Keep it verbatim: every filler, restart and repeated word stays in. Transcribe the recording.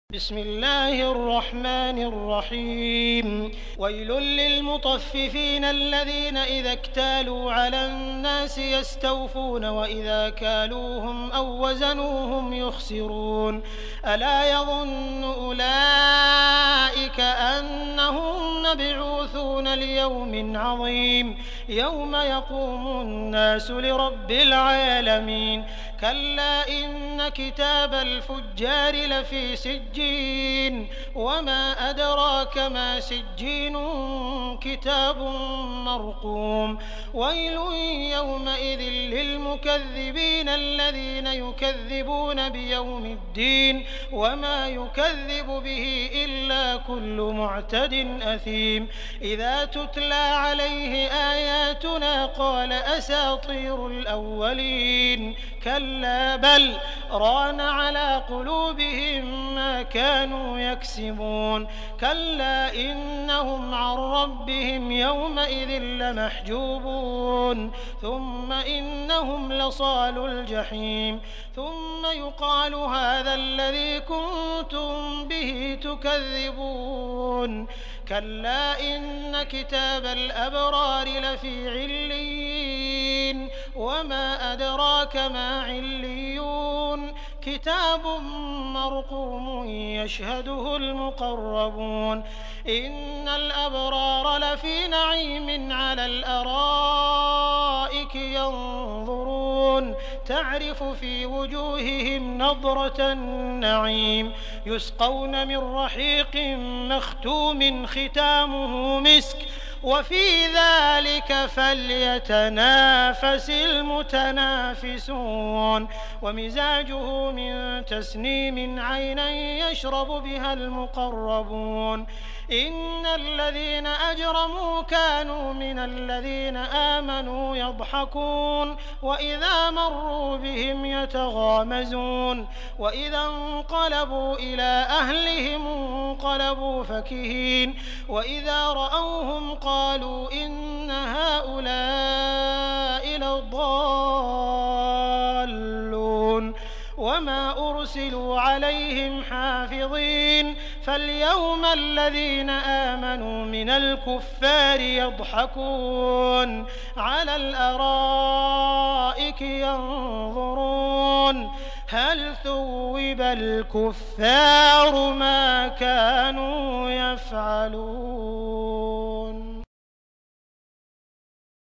بسم الله الرحمن الرحيم ويل للمطففين الذين إذا اكتالوا على الناس يستوفون وإذا كالوهم أو وزنوهم يخسرون ألا يظن أولئك أنهم مبعوثون ليوم عظيم يوم يقوم الناس لرب العالمين كلا إن كتاب الفجار لفي سجين وما أدراك ما سجين كتاب مرقوم ويل يومئذ للمكذبين الذين يكذبون بيوم الدين وما يكذب به إلا كل معتد أثيم إذا تتلى عليه آياتنا قال أساطير الأولين كلا بل ران على قلوبهم ما كانوا يكسبون كلا إنهم عن ربهم يومئذ لمحجوبون ثم إنهم لصالو الجحيم ثم يقال هذا الذي كنتم به تكذبون كلا إن كتاب الأبرار لفي عليين وما أدراك ما عليون كتاب مرقوم يشهده المقربون إن الأبرار لفي نعيم على الأرائك ينظرون تعرف في وجوههم نضرة النعيم يسقون من رحيق مختوم ختامه مسك وفي ذلك فليتنافس المتنافسون ومزاجه من تسنيم عينا يشرب بها المقربون إن الذين أجرموا كانوا من الذين آمنوا يضحكون وإذا مروا بهم يتغامزون وإذا انقلبوا إلى أهلهم انقلبوا فكهين وإذا رأوهم قالوا إن هؤلاء لضالون وما أرسلوا عليهم حافظين فاليوم الذين آمنوا من الكفار يضحكون على الأرائك ينظرون هل ثوب الكفار ما كانوا يفعلون.